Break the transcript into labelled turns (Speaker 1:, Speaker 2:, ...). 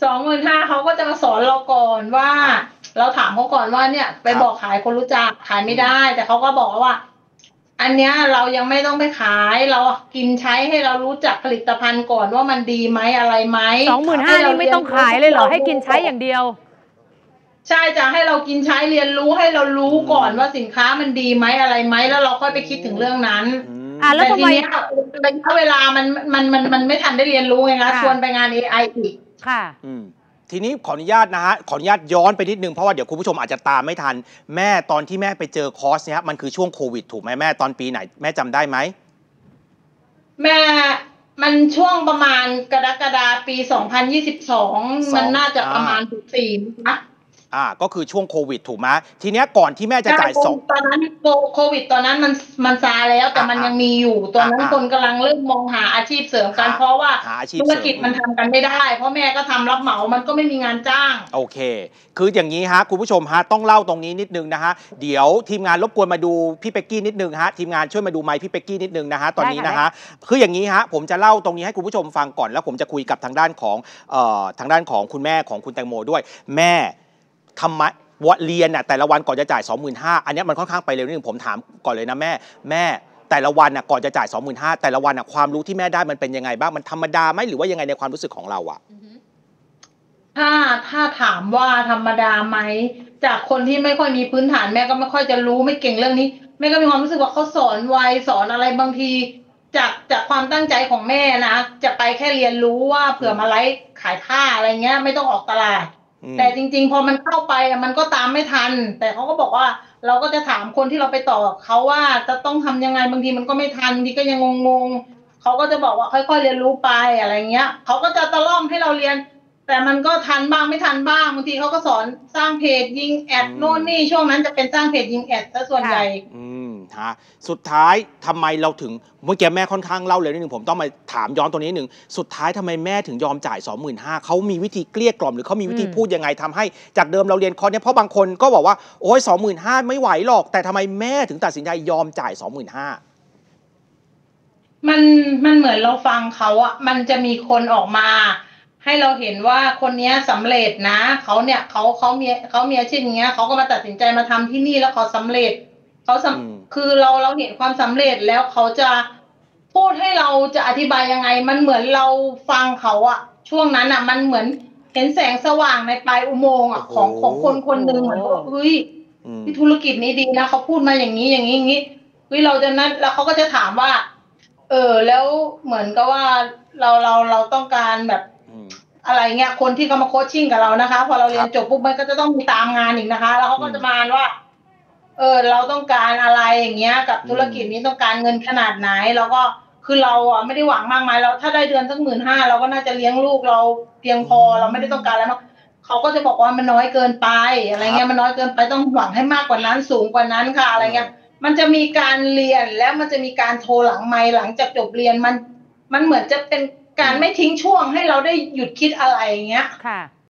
Speaker 1: 25,000เขาก็จะมาสอนเราก่อนว่าเราถามเขาก่อนว่าเนี่ยไปบอกขายคนรู้จักขายไม่ได้แต่เขาก็บอกว่าอันเนี้ยเรายังไม่ต้องไปขายเรากินใช้ให้เรารู้จักผลิตภัณฑ์ก่อนว่ามันดีไหมอะไรไหม
Speaker 2: 25,000นี่ไม่ต้องขายเลยเหรอให้กินใช้อย่างเดียว
Speaker 1: ใช่จะให้เรากินใช้เรียนรู้ให้เรารู้ก่อนว่าสินค้ามันดีไหมอะไรไหมแล้วเราค่อยไปคิดถึงเรื่องนั้น
Speaker 2: แล้วทำไม
Speaker 1: ระยะเวลามันไม่ทันได้เรียนรู้ไงคะชวนไปงาน AI อีก
Speaker 2: ค่ะ
Speaker 3: ทีนี้ขออนุญาตนะฮะขออนุญาตย้อนไปนิดนึงเพราะว่าเดี๋ยวคุณผู้ชมอาจจะตามไม่ทันแม่ตอนที่แม่ไปเจอคอร์สเนี้ยมันคือช่วงโควิดถูกไหมแม่ตอนปีไหนแม่จำได้ไหม
Speaker 1: แม่มันช่วงประมาณกรกฎาคมปี2022มันน่าจะประมาณ14นะ
Speaker 3: ก็คือช่วงโควิดถูกไหมทีเนี้ยก่อนที่แม่จะจ่าย
Speaker 1: ตอนนั้นโควิดตอนนั้นมันซาแล้วแต่มันยังมีอยู่ตอนนั้นคนกำลังเริ่มมองหาอาชีพเสริมกันเพราะว่าธุรกิจมันทำกันไม่ได้เพราะแม่ก็ทำรับเหมามันก็ไม่มีงานจ้าง
Speaker 3: โอเคคืออย่างนี้ฮะคุณผู้ชมฮะต้องเล่าตรงนี้นิดนึงนะฮะเดี๋ยวทีมงานรบกวนมาดูพี่เป็กกี้นิดนึงฮะทีมงานช่วยมาดูไมค์พี่เป็กกี้นิดนึงนะฮะตอนนี้นะฮะคืออย่างนี้ฮะผมจะเล่าตรงนี้ให้คุณผู้ชมฟังก่อนแล้วผมจะคุยกับทางด้านของคุณแม่ของคุณแตงโมด้วยแม่ทำไมเรียนแต่ละวันก่อนจะจ่าย 25,000 อันนี้มันค่อนข้างไปเร็วนิดนึงผมถามก่อนเลยนะแม่แต่ละวันก่อนจะจ่าย 25,000 แต่ละวันความรู้ที่แม่ได้มันเป็นยังไงบ้างมันธรรมดาไหมหรือว่ายังไงในความรู้สึกของเรา
Speaker 1: ถ้าถามว่าธรรมดาไหมจากคนที่ไม่ค่อยมีพื้นฐานแม่ก็ไม่ค่อยจะรู้ไม่เก่งเรื่องนี้แม่ก็มีความรู้สึกว่าเขาสอนไวสอนอะไรบางทีจากความตั้งใจของแม่นะจะไปแค่เรียนรู้ว่าเผื่อมาไลฟ์ขายผ้าอะไรเงี้ยไม่ต้องออกตลาดแต่จริงๆพอมันเข้าไปมันก็ตามไม่ทันแต่เขาก็บอกว่าเราก็จะถามคนที่เราไปต่อเขาว่าจะต้องทำยังไงบางทีมันก็ไม่ทันบางทีก็ยังงงๆเขาก็จะบอกว่าค่อยๆเรียนรู้ไปอะไรเงี้ยเขาก็จะตะล่อมให้เราเรียนแต่มันก็ทันบ้างไม่ทันบ้างบางทีเขาก็สอนสร้างเพจยิงแอดโน่นนี่ช่วงนั้นจะเป็นสร้างเพจยิงแอดซะส่วนใหญ่
Speaker 3: สุดท้ายทำไมเราถึงเมื่อกี้แม่ค่อนข้างเล่าเลยนิดนึงผมต้องมาถามย้อนตัวนี้นิดนึงสุดท้ายทำไมแม่ถึงยอมจ่าย 25,000เขามีวิธีเกลี้ยกล่อมหรือเขามีวิธีพูดยังไงทำให้จากเดิมเราเรียนคอร์สเนี้ยเพราะบางคนก็บอกว่าโอ้ย 25,000 ไม่ไหวหรอกแต่ทำไมแม่ถึงตัดสินใจยอมจ่าย 25,000
Speaker 1: มันเหมือนเราฟังเขามันจะมีคนออกมาให้เราเห็นว่าคนนี้สำเร็จนะเขาเนี่ยเขามีอาชีพอย่างเงี้ยเขาก็มาตัดสินใจมาทำที่นี่แล้วเขาสำเร็จคือเราเห็นความสำเร็จแล้วเขาจะพูดให้เราจะอธิบายยังไงมันเหมือนเราฟังเขาช่วงนั้นมันเหมือนเห็นแสงสว่างในปลายอุโมงค์ของคนคนหนึ่งเหมือนว่าเฮ้ยที่ธุรกิจนี้ดีนะเขาพูดมาอย่างนี้อย่างนี้เฮ้ยเราจะนั้นแล้วเขาก็จะถามว่าแล้วเหมือนกับว่าเราต้องการแบบอะไรเงี้ยคนที่เขามาโคชชิ่งกับเรานะคะพอเราเรียนจบปุ๊บมันก็จะต้องมีตามงานอีกนะคะแล้วเขาก็จะมาว่าเราต้องการอะไรอย่างเงี้ยกับธุรกิจนี้ต้องการเงินขนาดไหนแล้วก็คือเราไม่ได้หวังมากมายเราถ้าได้เดือนสัก15,000เราก็น่าจะเลี้ยงลูกเราเพียงพอเราไม่ได้ต้องการอะไรมากเขาก็จะบอกว่ามันน้อยเกินไปอะไรเงี้ยมันน้อยเกินไปต้องหวังให้มากกว่านั้นสูงกว่านั้นค่ะอะไรเงี้ยมันจะมีการเรียนแล้วมันจะมีการโทรหลังไมค์หลังจากจบเรียนมันเหมือนจะเป็นการไม่ทิ้งช่วงให้เราได้หยุดคิดอะไรอย่างเงี้ย
Speaker 2: ค่ะ